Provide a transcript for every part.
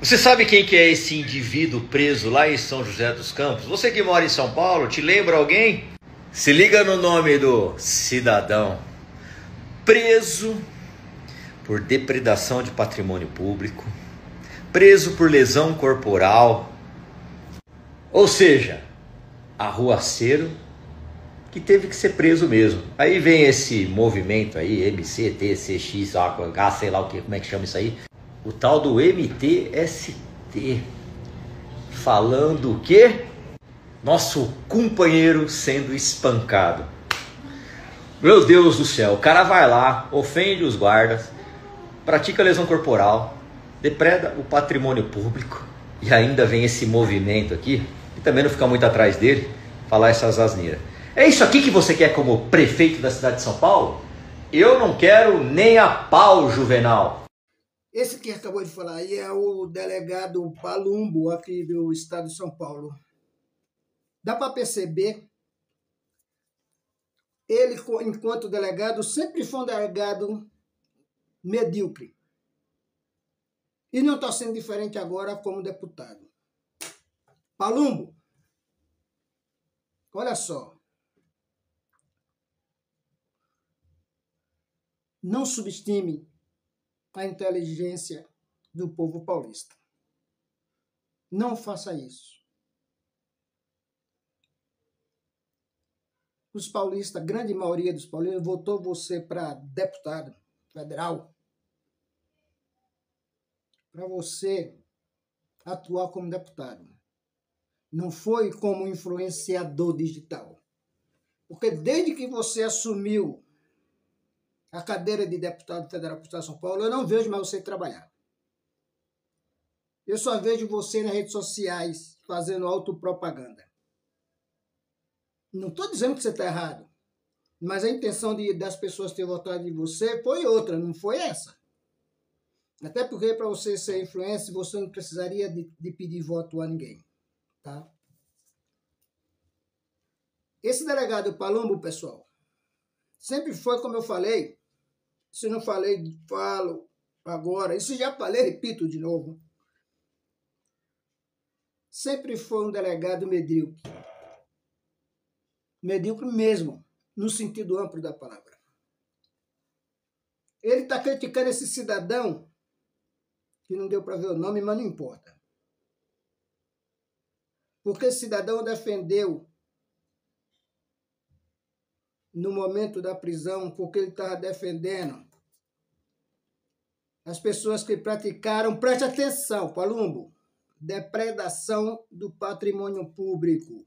Você sabe quem que é esse indivíduo preso lá em São José dos Campos? Você que mora em São Paulo, te lembra alguém? Se liga no nome do cidadão preso por depredação de patrimônio público, preso por lesão corporal, ou seja, arruaceiro que teve que ser preso mesmo. Aí vem esse movimento aí, MCTCX, sei lá o que, como é que chama isso aí? O tal do MTST, falando o quê? Nosso companheiro sendo espancado. Meu Deus do céu, o cara vai lá, ofende os guardas, pratica lesão corporal, depreda o patrimônio público e ainda vem esse movimento aqui, e também não fica muito atrás dele, falar essas asneiras. É isso aqui que você quer como prefeito da cidade de São Paulo? Eu não quero nem a pau, Juvenal. Esse que acabou de falar aí é o delegado Palumbo, aqui do estado de São Paulo. Dá para perceber, ele, enquanto delegado, sempre foi um delegado medíocre. E não está sendo diferente agora como deputado. Palumbo, olha só. Não subestime a inteligência do povo paulista. Não faça isso. Os paulistas, a grande maioria dos paulistas, votou você para deputado federal, para você atuar como deputado. Não foi como influenciador digital. Porque desde que você assumiu a cadeira de deputado federal para o estado de São Paulo, eu não vejo mais você trabalhar. Eu só vejo você nas redes sociais fazendo autopropaganda. Não estou dizendo que você está errado, mas a intenção das pessoas terem votado em você foi outra, não foi essa. Até porque para você ser influencer, você não precisaria de pedir voto a ninguém. Tá? Esse delegado Palumbo, pessoal, sempre foi como eu falei. Se não falei, falo agora. E se já falei, repito de novo. Sempre foi um delegado medíocre. Medíocre mesmo, no sentido amplo da palavra. Ele está criticando esse cidadão, que não deu para ver o nome, mas não importa. Porque esse cidadão defendeu, no momento da prisão, porque ele estava defendendo as pessoas que praticaram, preste atenção, Palumbo, depredação do patrimônio público.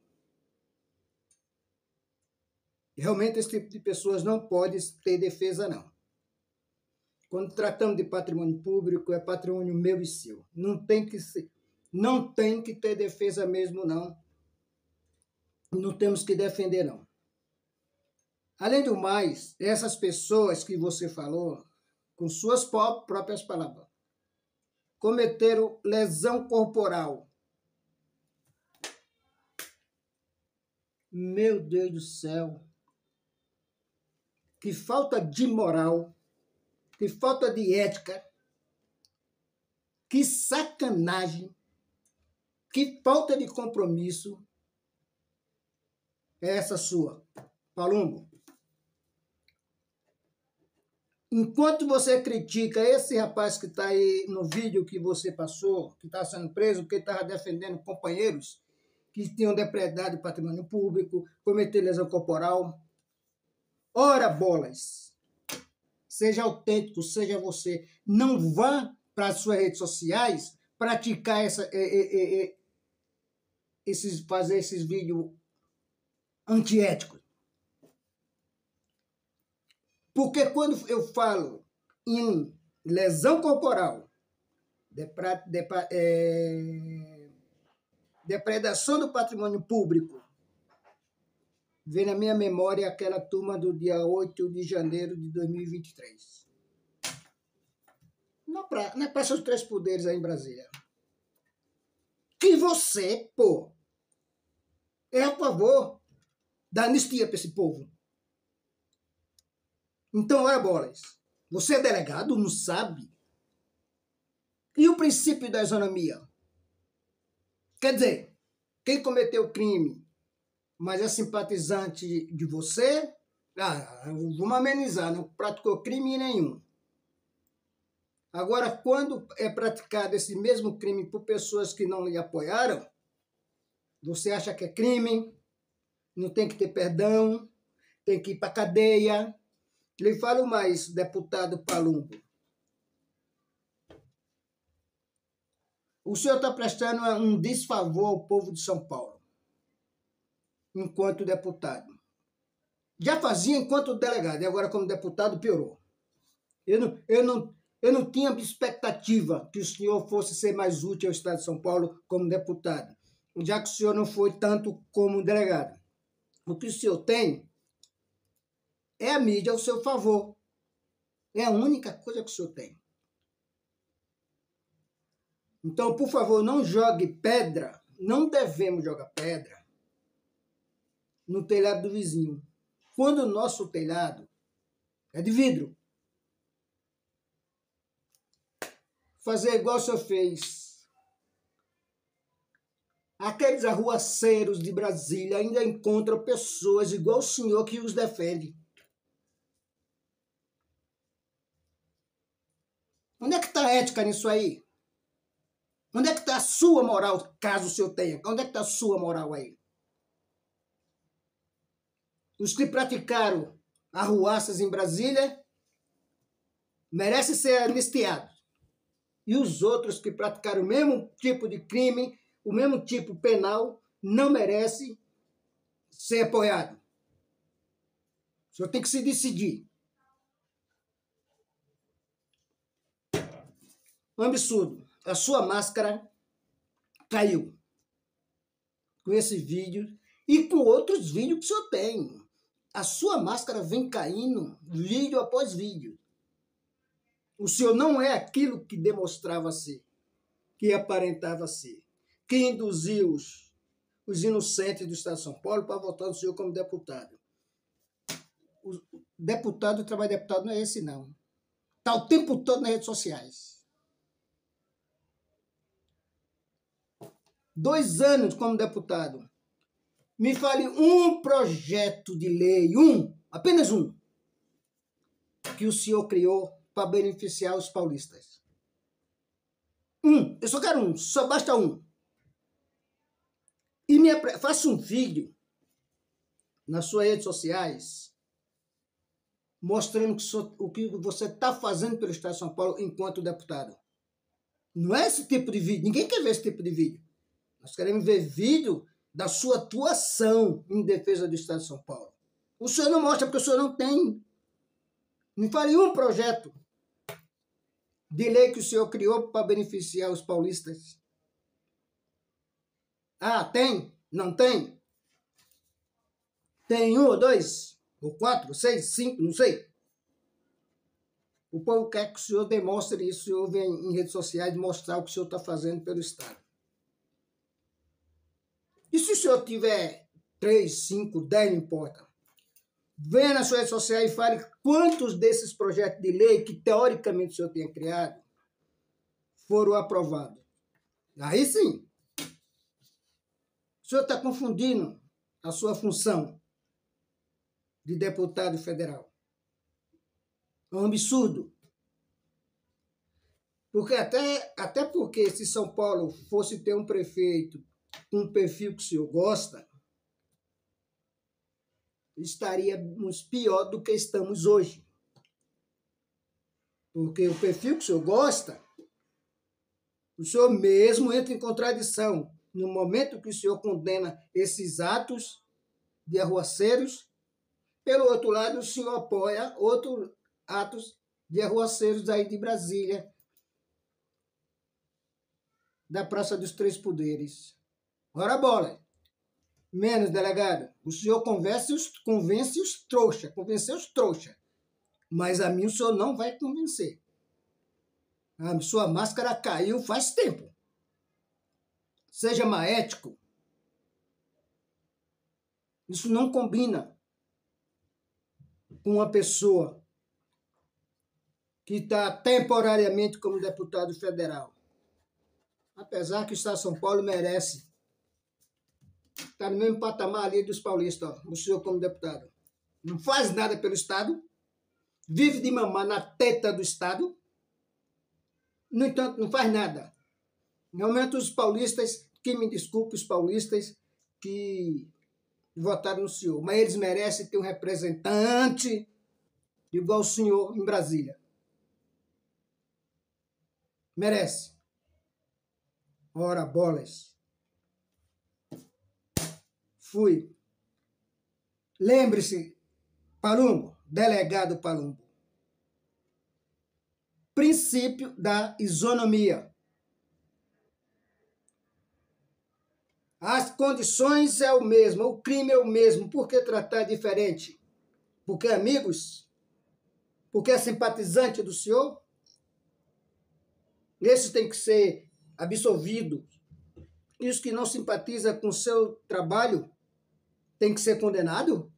Realmente esse tipo de pessoas não pode ter defesa, não. Quando tratamos de patrimônio público, é patrimônio meu e seu. Não tem que ter defesa mesmo, não. Não temos que defender, não. Além do mais, essas pessoas que você falou, com suas próprias palavras, cometeram lesão corporal. Meu Deus do céu. Que falta de moral, que falta de ética, que sacanagem, que falta de compromisso é essa sua, Palumbo. Enquanto você critica esse rapaz que está aí no vídeo que você passou, que está sendo preso, porque estava defendendo companheiros que tinham depredado patrimônio público, cometer lesão corporal, ora bolas, seja autêntico, seja você, não vá para as suas redes sociais praticar fazer esses vídeos antiéticos. Porque quando eu falo em lesão corporal, depredação do patrimônio público, vem na minha memória aquela turma do dia 8 de janeiro de 2023. Na Praça dos Três Poderes, aí em Brasília. Que você, pô, é a favor da anistia para esse povo. Então, ora bolas, você é delegado, não sabe E o princípio da isonomia? Quer dizer, quem cometeu crime, mas é simpatizante de você, vamos amenizar, não praticou crime nenhum. Agora, quando é praticado esse mesmo crime por pessoas que não lhe apoiaram, você acha que é crime, não tem que ter perdão, tem que ir para a cadeia. Lhe falo mais, deputado Palumbo. O senhor está prestando um desfavor ao povo de São Paulo, enquanto deputado. Já fazia enquanto delegado, e agora como deputado piorou. Eu não tinha expectativa que o senhor fosse ser mais útil ao Estado de São Paulo como deputado, já que o senhor não foi tanto como delegado. O que o senhor tem é a mídia ao seu favor. É a única coisa que o senhor tem. Então, por favor, não jogue pedra, não devemos jogar pedra no telhado do vizinho, quando o nosso telhado é de vidro. Fazer igual o senhor fez. Aqueles arruaceiros de Brasília ainda encontram pessoas igual o senhor que os defende. Onde é que está a ética nisso aí? Onde é que está a sua moral, caso o senhor tenha? Onde é que está a sua moral aí? Os que praticaram arruaças em Brasília merecem ser anistiados. E os outros que praticaram o mesmo tipo de crime, o mesmo tipo penal, não merecem ser apoiados. O senhor tem que se decidir. Um absurdo. A sua máscara caiu com esse vídeo e com outros vídeos que o senhor tem. A sua máscara vem caindo vídeo após vídeo. O senhor não é aquilo que demonstrava ser, que aparentava ser, que induziu os inocentes do Estado de São Paulo para votar no senhor como deputado. O deputado, o trabalho de deputado não é esse, não. Está o tempo todo nas redes sociais. 2 anos como deputado. Me fale um projeto de lei, apenas um, que o senhor criou para beneficiar os paulistas. Eu só quero um, só basta um. E faça um vídeo nas suas redes sociais mostrando o que você está fazendo pelo Estado de São Paulo enquanto deputado. Não é esse tipo de vídeo, ninguém quer ver esse tipo de vídeo. Nós queremos ver vídeo da sua atuação em defesa do Estado de São Paulo. O senhor não mostra porque o senhor não tem. Me fale um projeto de lei que o senhor criou para beneficiar os paulistas. Tem? Não tem? Tem 1 ou 2? Ou 4, 6, 5, não sei. O povo quer que o senhor demonstre isso, o senhor vem em redes sociais mostrar o que o senhor está fazendo pelo Estado. E se o senhor tiver 3, 5, 10, não importa. Venha nas suas redes sociais e fale quantos desses projetos de lei que teoricamente o senhor tenha criado foram aprovados. Aí sim. O senhor está confundindo a sua função de deputado federal. É um absurdo. Porque até porque se São Paulo fosse ter um prefeito com um perfil que o senhor gosta, estaríamos pior do que estamos hoje. Porque o perfil que o senhor gosta, o senhor mesmo entra em contradição. No momento que o senhor condena esses atos de arruaceiros, pelo outro lado, o senhor apoia outros atos de arruaceiros aí de Brasília, da Praça dos Três Poderes. Ora bola! Menos, delegado. O senhor convence os trouxa. Mas a mim o senhor não vai convencer. A sua máscara caiu faz tempo. Seja mais ético. Isso não combina com uma pessoa que está temporariamente como deputado federal. Apesar que o Estado de São Paulo merece. Está no mesmo patamar ali dos paulistas, ó, o senhor como deputado. Não faz nada pelo Estado, vive de mamar na teta do Estado, no entanto, não faz nada. Realmente os paulistas, que me desculpe os paulistas que votaram no senhor, mas eles merecem ter um representante igual o senhor em Brasília. Merece. Ora, bolas. Fui. Lembre-se, Palumbo, delegado Palumbo. Princípio da isonomia. As condições é o mesmo, o crime é o mesmo. Por que tratar diferente? Porque é amigos? Porque é simpatizante do senhor? Esse tem que ser absolvido. E os que não simpatizam com o seu trabalho tem que ser condenado?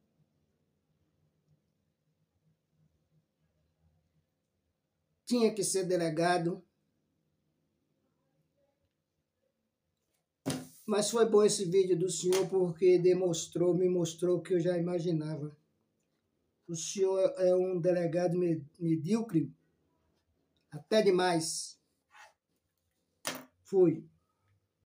Tinha que ser delegado. Mas foi bom esse vídeo do senhor porque me mostrou o que eu já imaginava. O senhor é um delegado medíocre, até demais. Fui.